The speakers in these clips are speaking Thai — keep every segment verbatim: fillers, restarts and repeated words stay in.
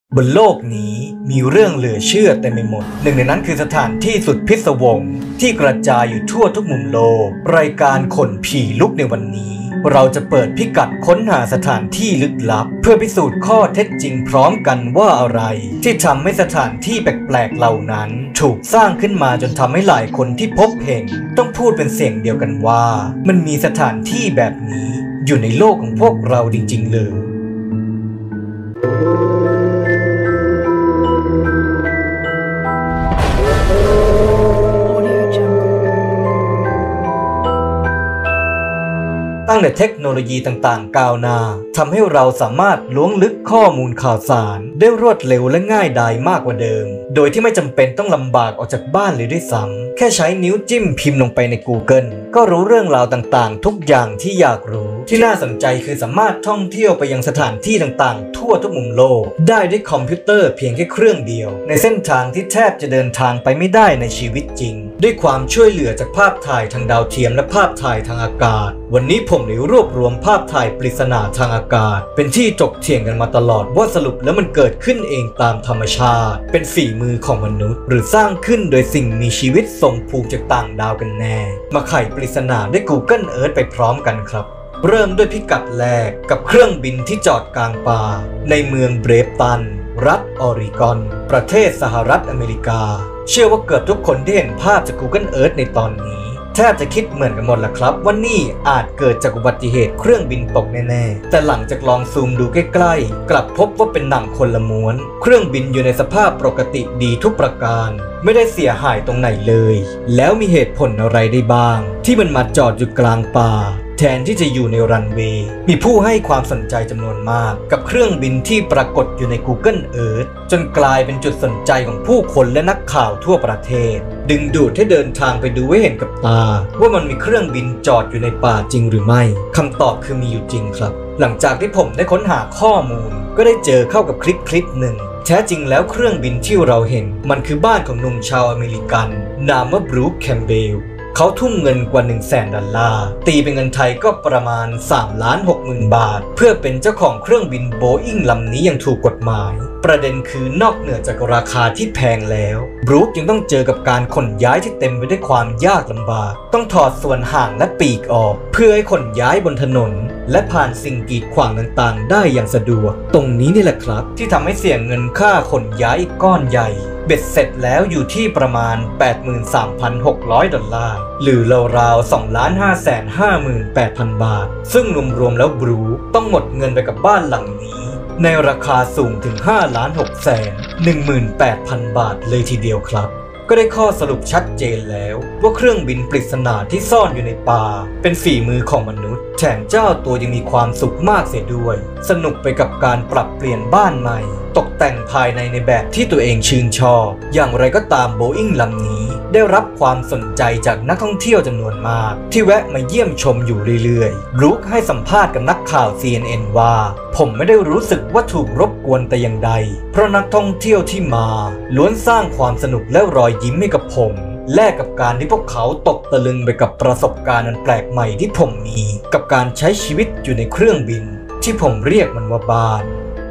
บนโลกนี้มีเรื่องเหลือเชื่อเต็มไปหมดหนึ่งในนั้นคือสถานที่สุดพิศวงที่กระจายอยู่ทั่วทุกมุมโลกรายการขนผีลุกในวันนี้เราจะเปิดพิกัดค้นหาสถานที่ลึกลับเพื่อพิสูจน์ข้อเท็จจริงพร้อมกันว่าอะไรที่ทำให้สถานที่แปลกๆเหล่านั้นถูกสร้างขึ้นมาจนทำให้หลายคนที่พบเห็นต้องพูดเป็นเสียงเดียวกันว่ามันมีสถานที่แบบนี้อยู่ในโลกของพวกเราจริงๆเลยตั้งแต่เทคโนโลยีต่างๆก้าวหน้าทำให้เราสามารถล้วงลึกข้อมูลข่าวสารได้รวดเร็วและง่ายดายมากกว่าเดิมโดยที่ไม่จำเป็นต้องลำบากออกจากบ้านเลยด้วยซ้ำแค่ใช้นิ้วจิ้มพิมพ์ลงไปใน Google ก็รู้เรื่องราวต่างๆทุกอย่างที่อยากรู้ที่น่าสนใจคือสามารถท่องเที่ยวไปยังสถานที่ต่างๆทั่วทุกมุมโลกได้ด้วยคอมพิวเตอร์เพียงแค่เครื่องเดียวในเส้นทางที่แทบจะเดินทางไปไม่ได้ในชีวิตจริงด้วยความช่วยเหลือจากภาพถ่ายทางดาวเทียมและภาพถ่ายทางอากาศวันนี้ผมได้รวบรวมภาพถ่ายปริศนาทางอากาศเป็นที่ถกเถียงกันมาตลอดว่าสรุปแล้วมันเกิดขึ้นเองตามธรรมชาติเป็นฝีมือของมนุษย์หรือสร้างขึ้นโดยสิ่งมีชีวิตส่งผูกจากต่างดาวกันแน่มาไขปริศนาด้วย Google Earth ไปพร้อมกันครับเริ่มด้วยพิกัดแรกกับเครื่องบินที่จอดกลางป่าในเมืองเบรฟตันรัฐออริกอนประเทศสหรัฐอเมริกาเชื่อว่าเกือบทุกคนที่เห็นภาพจาก Google Earth ในตอนนี้แทบจะคิดเหมือนกันหมดแหละครับว่านี่อาจเกิดจากอุบัติเหตุเครื่องบินตกแน่ๆแต่หลังจากลองซูมดูใกล้ๆกลับพบว่าเป็นหนังคนละม้วนเครื่องบินอยู่ในสภาพปกติดีทุกประการไม่ได้เสียหายตรงไหนเลยแล้วมีเหตุผลอะไรได้บ้างที่มันมาจอดอยู่กลางป่าแทนที่จะอยู่ในรันเวย์มีผู้ให้ความสนใจจำนวนมากกับเครื่องบินที่ปรากฏอยู่ใน Google Earth จนกลายเป็นจุดสนใจของผู้คนและนักข่าวทั่วประเทศดึงดูดให้เดินทางไปดูให้เห็นกับตาว่ามันมีเครื่องบินจอดอยู่ในป่าจริงหรือไม่คำตอบคือมีอยู่จริงครับหลังจากที่ผมได้ค้นหาข้อมูลก็ได้เจอเข้ากับคลิปคลิปหนึ่งแท้จริงแล้วเครื่องบินที่เราเห็นมันคือบ้านของหนุ่มชาวอเมริกันนามว่าบรูคแคมเบลเขาทุ่มเงินกว่า หนึ่งแสน ดอลลาร์ตีเป็นเงินไทยก็ประมาณ สามล้านหกหมื่น บาทเพื่อเป็นเจ้าของเครื่องบินโบอิ้งลำนี้อย่างถูกกฎหมายประเด็นคือนอกเหนือจากราคาที่แพงแล้วบรูคยังต้องเจอกับการขนย้ายที่เต็มไปด้วยความยากลำบากต้องถอดส่วนห่างและปีกออกเพื่อให้ขนย้ายบนถนนและผ่านสิ่งกีดขวางต่างๆได้อย่างสะดวกตรงนี้นี่แหละครับที่ทำให้เสี่ยงเงินค่าขนย้ายก้อนใหญ่เบ็ดเสร็จแล้วอยู่ที่ประมาณ แปดหมื่นสามพันหกร้อย ดอลลาร์หรือราวๆ สองล้านห้าแสนห้าหมื่นแปดพัน บาทซึ่งรวมๆแล้วบรูคต้องหมดเงินไปกับบ้านหลังนี้ในราคาสูงถึง ห้าล้านหกแสนหนึ่งหมื่นแปดพัน บาทเลยทีเดียวครับก็ได้ข้อสรุปชัดเจนแล้วว่าเครื่องบินปริศนาที่ซ่อนอยู่ในป่าเป็นฝีมือของมนุษย์แถมเจ้าตัวยังมีความสุขมากเสียด้วยสนุกไปกับการปรับเปลี่ยนบ้านใหม่ตกแต่งภายในในแบบที่ตัวเองชื่นชอบอย่างไรก็ตามโบอิ้งลำนี้ได้รับความสนใจจากนักท่องเที่ยวจำนวนมากที่แวะมาเยี่ยมชมอยู่เรื่อยๆบรูคให้สัมภาษณ์กับนักข่าว ซี เอ็น เอ็น ว่าผมไม่ได้รู้สึกว่าถูกรบกวนแต่อย่างใดเพราะนักท่องเที่ยวที่มาล้วนสร้างความสนุกและรอยยิ้มให้กับผมแลกกับการที่พวกเขาตกตะลึงไปกับประสบการณ์อันแปลกใหม่ที่ผมมีกับการใช้ชีวิตอยู่ในเครื่องบินที่ผมเรียกมันว่าบ้าน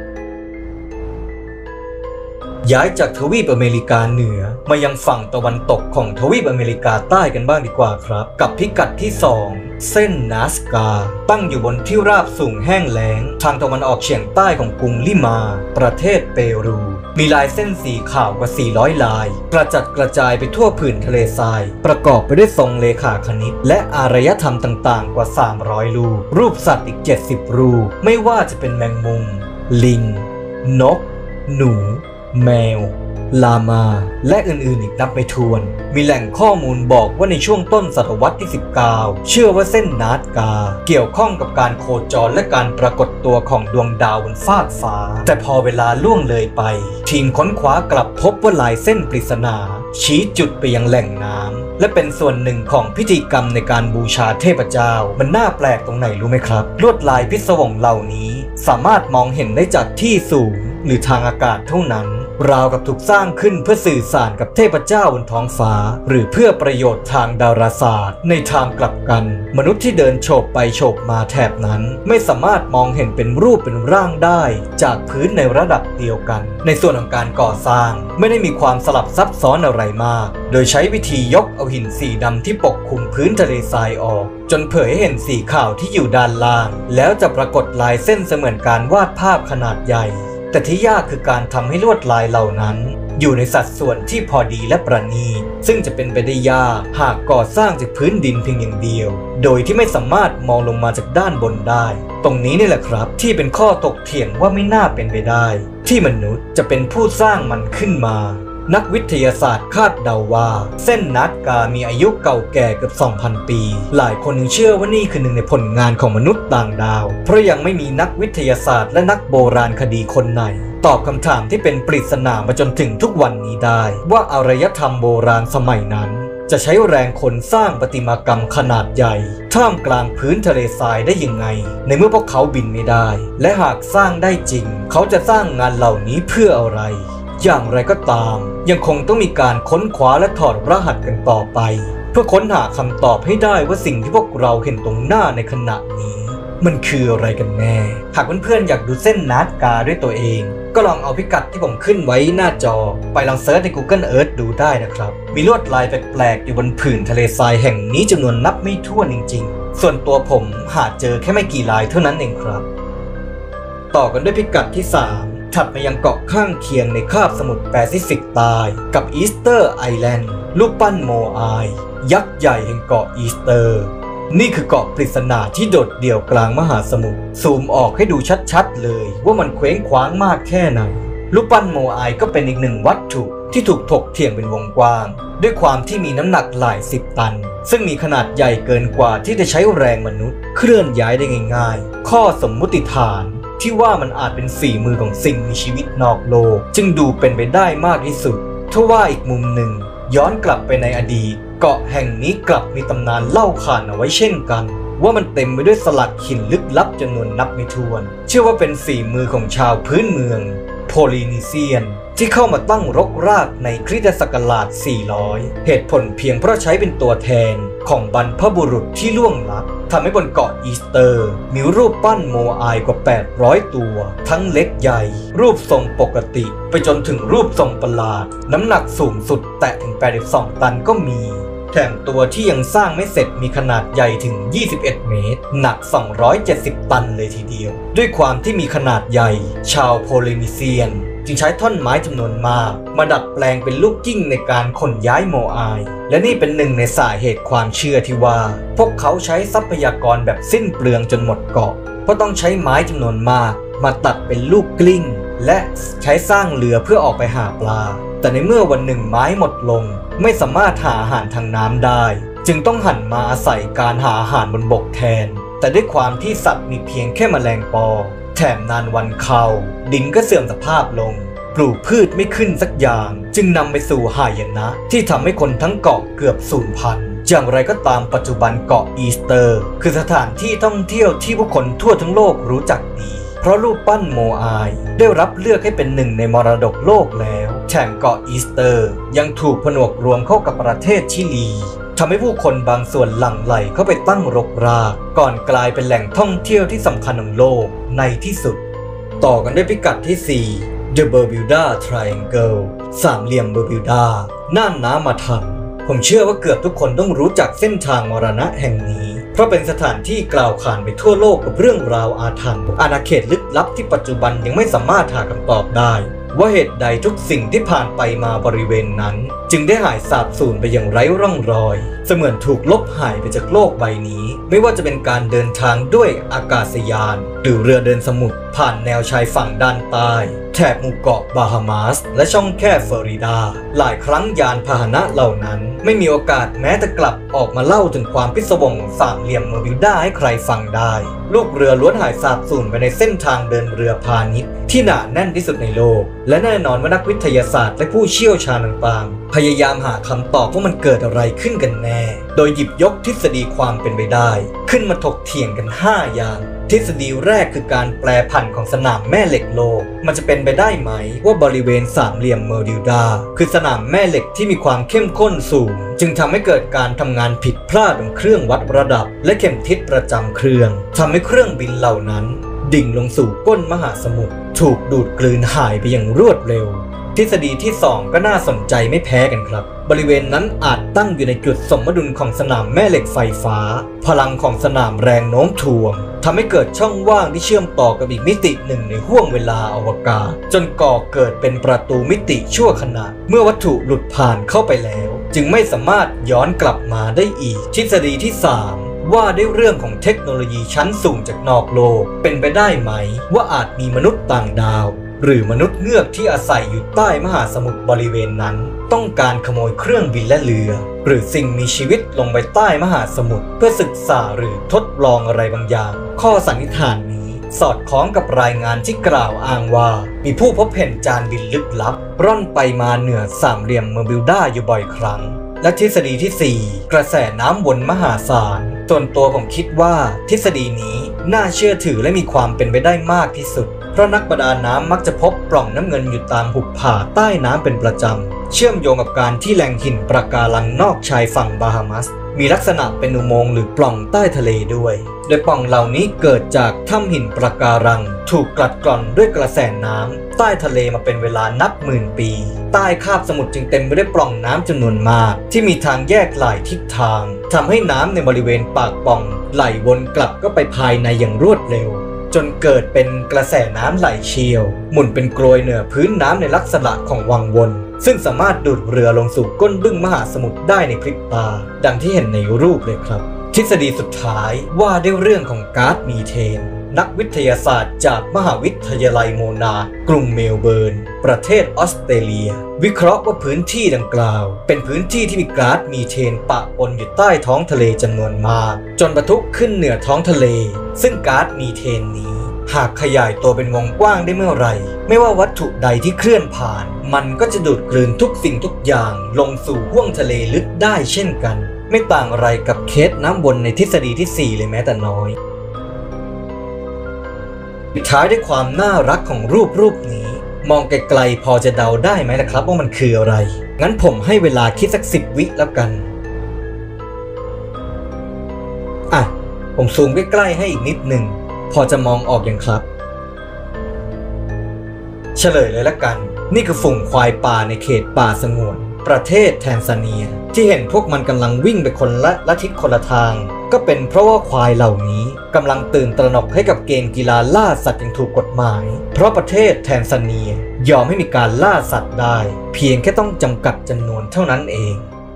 ย้ายจากทวีปอเมริกาเหนือมายังฝั่งตะวันตกของทวีปอเมริกาใต้กันบ้างดีกว่าครับกับพิกัดที่สองเส้นนาสกาตั้งอยู่บนที่ราบสูงแห้งแล้งทางตะวันออกเฉียงใต้ของกรุงลิมาประเทศเปรูมีลายเส้นสีขาวกว่า สี่ร้อย ลายกระจัดกระจายไปทั่วผืนทะเลทรายประกอบไปด้วยทรงเลขาคณิตและอารยธรรมต่างๆกว่าสามร้อยรูปรูปสัตว์อีกเจ็ดสิบรูปไม่ว่าจะเป็นแมงมุมลิงนกหนูแมวลามาและอื่นๆอีกนับไม่ถ้วนมีแหล่งข้อมูลบอกว่าในช่วงต้นศตวรรษที่สิบเก้าเชื่อว่าเส้นนาสกาเกี่ยวข้องกับการโคจรและการปรากฏตัวของดวงดาวบนฟากฟ้าแต่พอเวลาล่วงเลยไปทีมค้นคว้ากลับพบว่าลายเส้นปริศนาชี้จุดไปยังแหล่งน้ำและเป็นส่วนหนึ่งของพิธีกรรมในการบูชาเทพเจ้ามันน่าแปลกตรงไหนรู้ไหมครับลวดลายพิศวงเหล่านี้สามารถมองเห็นได้จากที่สูงหรือทางอากาศเท่านั้นราวกับถูกสร้างขึ้นเพื่อสื่อสารกับเทพเจ้าบนท้องฟ้าหรือเพื่อประโยชน์ทางดาราศาสตร์ในทางกลับกันมนุษย์ที่เดินโฉบไปโฉบมาแถบนั้นไม่สามารถมองเห็นเป็นรูปเป็นร่างได้จากพื้นในระดับเดียวกันในส่วนของการก่อสร้างไม่ได้มีความสลับซับซ้อนอะไรมากโดยใช้วิธียกเอาหินสีดำที่ปกคลุมพื้นทะเลทรายออกจนเผยให้เห็นสีขาวที่อยู่ด้านล่างแล้วจะปรากฏลายเส้นเสมือนการวาดภาพขนาดใหญ่แต่ที่ยากคือการทำให้ลวดลายเหล่านั้นอยู่ในสัดส่วนที่พอดีและประณีตซึ่งจะเป็นไปได้ยากหากก่อสร้างจากพื้นดินเพียงอย่างเดียวโดยที่ไม่สามารถมองลงมาจากด้านบนได้ตรงนี้นี่แหละครับที่เป็นข้อถกเถียงว่าไม่น่าเป็นไปได้ที่มนุษย์จะเป็นผู้สร้างมันขึ้นมานักวิทยาศาสตร์คาดเดาว่าเส้นนัดกามีอายุเก่าแก่เกือบ สองพัน ปีหลายคนยังเชื่อว่านี่คือหนึ่งในผลงานของมนุษย์ต่างดาวเพราะยังไม่มีนักวิทยาศาสตร์และนักโบราณคดีคนไหนตอบคำถามที่เป็นปริศนามาจนถึงทุกวันนี้ได้ว่าอารยธรรมโบราณสมัยนั้นจะใช้แรงคนสร้างประติมากรรมขนาดใหญ่ท่ามกลางพื้นทะเลทรายได้ยังไงในเมื่อพวกเขาบินไม่ได้และหากสร้างได้จริงเขาจะสร้างงานเหล่านี้เพื่ออะไรอย่างไรก็ตามยังคงต้องมีการค้นคว้าและถอดรหัสกันต่อไปเพื่อค้นหาคำตอบให้ได้ว่าสิ่งที่พวกเราเห็นตรงหน้าในขณะนี้มันคืออะไรกันแน่หากเพื่อนๆอยากดูเส้นนาฬิกาด้วยตัวเองก็ลองเอาพิกัดที่ผมขึ้นไว้หน้าจอไปลองเซิร์ชใน Google Earth ดูได้นะครับมีลวดลายแปลกๆอยู่บนผืนทะเลทรายแห่งนี้จำนวนนับไม่ถ้วนจริงๆส่วนตัวผมหาเจอแค่ไม่กี่ลายเท่านั้นเองครับต่อกันด้วยพิกัดที่สามถัดมายังเกาะข้างเคียงในคาบสมุทรแปซิฟิกใต้กับอีสเตอร์ไอแลนด์รูปปั้นโมอายยักษ์ใหญ่แห่งเกาะอีสเตอร์นี่คือเกาะปริศนาที่โดดเดี่ยวกลางมหาสมุทรซูมออกให้ดูชัดๆเลยว่ามันเคว้งคว้างมากแค่ไหนรูปปั้นโมอายก็เป็นอีกหนึ่งวัตถุที่ถูกถกเถียงเป็นวงกว้างด้วยความที่มีน้ำหนักหลายสิบตันซึ่งมีขนาดใหญ่เกินกว่าที่จะใช้แรงมนุษย์เคลื่อนย้ายได้ง่ายๆข้อสมมุติฐานที่ว่ามันอาจเป็นฝีมือของสิ่งมีชีวิตนอกโลกจึงดูเป็นไปได้มากที่สุดทว่าอีกมุมหนึ่งย้อนกลับไปในอดีตเกาะแห่งนี้กลับมีตำนานเล่าขานเอาไว้เช่นกันว่ามันเต็มไปด้วยสลักหินลึกลับจำนวนนับไม่ถ้วนเชื่อว่าเป็นฝีมือของชาวพื้นเมืองโพลินีเซียนที่เข้ามาตั้งรกรากในคริสตศักราชสี่ร้อยเหตุผลเพียงเพราะใช้เป็นตัวแทนของบรรพบุรุษที่ล่วงลับทำให้บนเกาะอีสเตอร์มีรูปปั้นโมอายกว่าแปดร้อยตัวทั้งเล็กใหญ่รูปทรงปกติไปจนถึงรูปทรงประหลาดน้ำหนักสูงสุดแตะถึงแปดสิบสองตันก็มีแถมตัวที่ยังสร้างไม่เสร็จมีขนาดใหญ่ถึงยี่สิบเอ็ดเมตรหนักสองร้อยเจ็ดสิบตันเลยทีเดียวด้วยความที่มีขนาดใหญ่ชาวโพลินีเซียนจึงใช้ท่อนไม้จำนวนมากมาดัดแปลงเป็นลูกกิ้งในการขนย้ายโมอายและนี่เป็นหนึ่งในสาเหตุความเชื่อที่ว่าพวกเขาใช้ทรัพยากรแบบสิ้นเปลืองจนหมดเกาะเพราะต้องใช้ไม้จำนวนมากมาตัดเป็นลูกกลิ้งและใช้สร้างเรือเพื่อออกไปหาปลาแต่ในเมื่อวันหนึ่งไม้หมดลงไม่สามารถหาอาหารทางน้ำได้จึงต้องหันมาอาศัยการหาอาหารบนบกแทนแต่ด้วยความที่สัตว์มีเพียงแค่แมลงปอแถมนานวันเข้าดินก็เสื่อมสภาพลงปลูกพืชไม่ขึ้นสักอย่างจึงนำไปสู่หายนะที่ทำให้คนทั้งเกาะเกือบสูญพันธุ์อย่างไรก็ตามปัจจุบันเกาะอีสเตอร์คือสถานที่ท่องเที่ยวที่ผู้คนทั่วทั้งโลกรู้จักดีเพราะรูปปั้นโมอายได้รับเลือกให้เป็นหนึ่งในมรดกโลกแล้วแถมเกาะอีสเตอร์ยังถูกผนวกรวมเข้ากับประเทศชิลีทำให้ผู้คนบางส่วนหลั่งไหลเข้าไปตั้งรกรากก่อนกลายเป็นแหล่งท่องเที่ยวที่สำคัญของโลกในที่สุดต่อกันด้วยพิกัดที่สี่ The Bermuda Triangle สามเหลี่ยมเบอร์มิวดาน่านน้ำมาทันผมเชื่อว่าเกือบทุกคนต้องรู้จักเส้นทางมรณะแห่งนี้เพราะเป็นสถานที่กล่าวขานไปทั่วโลกกับเรื่องราวอาถรรพ์อาณาเขตลึกลับที่ปัจจุบันยังไม่สามารถหาคำตอบได้ว่าเหตุใดทุกสิ่งที่ผ่านไปมาบริเวณนั้นจึงได้หายสาบสูญไปอย่างไร้ร่องรอยเสมือนถูกลบหายไปจากโลกใบนี้ไม่ว่าจะเป็นการเดินทางด้วยอากาศยานหรือเรือเดินสมุทรผ่านแนวชายฝั่งด้านใต้แถบหมู่เกาะบาฮามาสและช่องแคบฟลอริดาหลายครั้งยานพาหนะเหล่านั้นไม่มีโอกาสแม้แต่กลับออกมาเล่าถึงความพิศวงของสามเหลี่ยมเบอร์มิวดาให้ใครฟังได้ลูกเรือล้วนหายสาบสูญไปในเส้นทางเดินเรือพาณิชย์ที่หนาแน่นที่สุดในโลกและแน่นอนว่านักวิทยาศาสตร์และผู้เชี่ยวชาญต่างๆพยายามหาคำตอบว่ามันเกิดอะไรขึ้นกันแน่โดยหยิบยกทฤษฎีความเป็นไปได้ขึ้นมาถกเถียงกันห้าอย่างทฤษฎีแรกคือการแปรผันของสนามแม่เหล็กโลกมันจะเป็นไปได้ไหมว่าบริเวณสามเหลี่ยมเมอร์ดิวดาคือสนามแม่เหล็กที่มีความเข้มข้นสูงจึงทำให้เกิดการทำงานผิดพลาดของเครื่องวัดระดับและเข็มทิศประจำเครื่องทำให้เครื่องบินเหล่านั้นดิ่งลงสู่ก้นมหาสมุทรถูกดูดกลืนหายไปอย่างรวดเร็วทฤษฎีที่สองก็น่าสนใจไม่แพ้กันครับบริเวณนั้นอาจตั้งอยู่ในจุดสมดุลของสนามแม่เหล็กไฟฟ้าพลังของสนามแรงโน้มถ่วงทำให้เกิดช่องว่างที่เชื่อมต่อกับอีกมิติหนึ่งในห้วงเวลาอวกาศจนก่อเกิดเป็นประตูมิติชั่วขณะเมื่อวัตถุหลุดผ่านเข้าไปแล้วจึงไม่สามารถย้อนกลับมาได้อีกทฤษฎีที่สามว่าด้วยเรื่องของเทคโนโลยีชั้นสูงจากนอกโลกเป็นไปได้ไหมว่าอาจมีมนุษย์ต่างดาวหรือมนุษย์เงือกที่อาศัยอยู่ใต้มหาสมุทรบริเวณนั้นต้องการขโมยเครื่องบินและเรือหรือสิ่งมีชีวิตลงไปใต้มหาสมุทรเพื่อศึกษาหรือทดลองอะไรบางอย่างข้อสันนิษฐานนี้สอดคล้องกับรายงานที่กล่าวอ้างว่ามีผู้พบเห็นจานบินลึกลับร่อนไปมาเหนือสามเหลี่ยมเมอร์บิวดาอยู่บ่อยครั้งและทฤษฎีที่สี่กระแสน้ำวนมหาศาลส่วนตัวผมคิดว่าทฤษฎีนี้น่าเชื่อถือและมีความเป็นไปได้มากที่สุดเพราะนักประดาน้ำมักจะพบปล่องน้ำเงินอยู่ตามหุบผาใต้น้ำเป็นประจำเชื่อมโยงกับการที่แหล่งหินปะการังนอกชายฝั่งบาฮามัสมีลักษณะเป็นอุโมงค์หรือปล่องใต้ทะเลด้วยโดยปล่องเหล่านี้เกิดจากถ้ำหินปะการังถูกกลั่นกร่อนด้วยกระแสน้ำใต้ทะเลมาเป็นเวลานับหมื่นปีใต้คาบสมุทรจึงเต็มไปด้วยปล่องน้ำจำนวนมากที่มีทางแยกหลายทิศทางทำให้น้ำในบริเวณปากปล่องไหลวนกลับก็ไปภายในอย่างรวดเร็วจนเกิดเป็นกระแสน้ำไหลเชี่ยวหมุนเป็นกลวยเหนือพื้นน้ำในลักษณะของวังวนซึ่งสามารถดูดเรือลงสู่ก้นบึ้งมหาสมุทรได้ในพริบตาดังที่เห็นในรูปเลยครับทฤษฎีสุดท้ายว่าด้วยเรื่องของก๊าซมีเทนนักวิทยาศาสตร์จากมหาวิทยาลัยโมนากรุงเมลเบิร์นประเทศออสเตรเลียวิเคราะห์ว่าพื้นที่ดังกล่าวเป็นพื้นที่ที่มีก๊าซมีเทนปะปนอยู่ใต้ท้องทะเลจำนวนมากจนปะทุขึ้นเหนือท้องทะเลซึ่งก๊าซมีเทนนี้หากขยายตัวเป็นวงกว้างได้เมื่อไหร่ไม่ว่าวัตถุใดที่เคลื่อนผ่านมันก็จะดูดกลืนทุกสิ่งทุกอย่างลงสู่ห้วงทะเลลึกได้เช่นกันไม่ต่างอะไรกับเคสน้ำวนในทฤษฎีที่สี่เลยแม้แต่น้อยปิดท้ายด้วยความน่ารักของรูปรูปนี้มองไกลๆพอจะเดาได้ไหมล่ะครับว่ามันคืออะไรงั้นผมให้เวลาคิดสักสิบวิแล้วกันอ่ะผมซูมใกล้ๆให้อีกนิดหนึ่งพอจะมองออกอย่างครับเฉลยเลยละกันนี่คือฝูงควายป่าในเขตป่าสงวนประเทศแทนซาเนียที่เห็นพวกมันกำลังวิ่งไปคนละละทิศคนละทางก็เป็นเพราะว่าควายเหล่านี้กำลังตื่นตระหนกให้กับเกณฑ์กีฬาล่าสัตว์อย่างถูกกฎหมายเพราะประเทศแทนซาเนียยอมให้มีการล่าสัตว์ได้เพียงแค่ต้องจำกัดจำนวนเท่านั้นเอง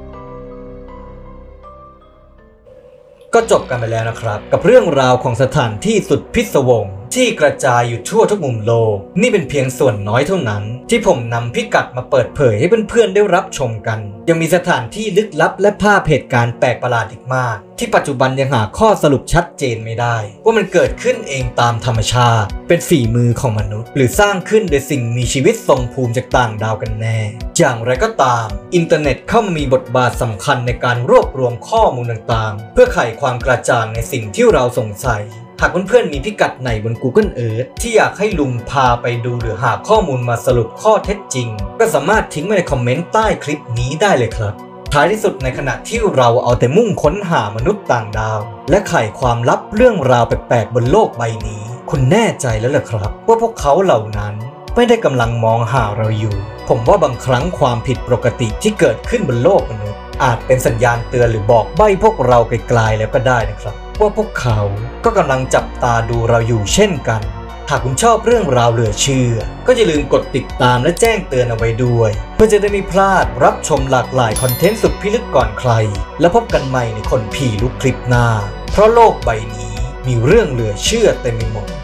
ก็จบกันไปแล้วนะครับกับเรื่องราวของสถานที่สุดพิศวงที่กระจายอยู่ทั่วทุกมุมโลกนี่เป็นเพียงส่วนน้อยเท่านั้นที่ผมนำพิกัดมาเปิดเผยให้เพื่อนๆได้รับชมกันยังมีสถานที่ลึกลับและภาพเหตุการณ์แปลกประหลาดอีกมากที่ปัจจุบันยังหาข้อสรุปชัดเจนไม่ได้ว่ามันเกิดขึ้นเองตามธรรมชาติเป็นฝีมือของมนุษย์หรือสร้างขึ้นโดยสิ่งมีชีวิตทรงภูมิจากต่างดาวกันแน่อย่างไรก็ตามอินเทอร์เน็ตเข้ามามีบทบาทสำคัญในการรวบรวมข้อมูลต่างๆเพื่อไขความกระจ่างในสิ่งที่เราสงสัยหากเพื่อนๆมีพิกัดไหนบน Google Earth ที่อยากให้ลุงพาไปดูหรือหาข้อมูลมาสรุปข้อเท็จจริงก็สามารถทิ้งไว้ในคอมเมนต์ใต้คลิปนี้ได้เลยครับท้ายที่สุดในขณะที่เราเอาแต่มุ่งค้นหามนุษย์ต่างดาวและไขความลับเรื่องราวแปลกๆบนโลกใบนี้คุณแน่ใจแล้วเหรอครับว่าพวกเขาเหล่านั้นไม่ได้กำลังมองหาเราอยู่ผมว่าบางครั้งความผิดปกติที่เกิดขึ้นบนโลกมนุษย์อาจเป็นสัญญาณเตือนหรือบอกใบ้พวกเราไกลๆแล้วก็ได้นะครับว่าพวกเขาก็กำลังจับตาดูเราอยู่เช่นกันหากคุณชอบเรื่องราวเหลือเชื่อก็อย่าลืมกดติดตามและแจ้งเตือนเอาไว้ด้วยเพื่อจะได้ไม่พลาดรับชมหลากหลายคอนเทนต์สุดพิลึกก่อนใครแล้วพบกันใหม่ในคนผีลุกคลิปหน้าเพราะโลกใบนี้มีเรื่องเหลือเชื่อเต็มไปหมด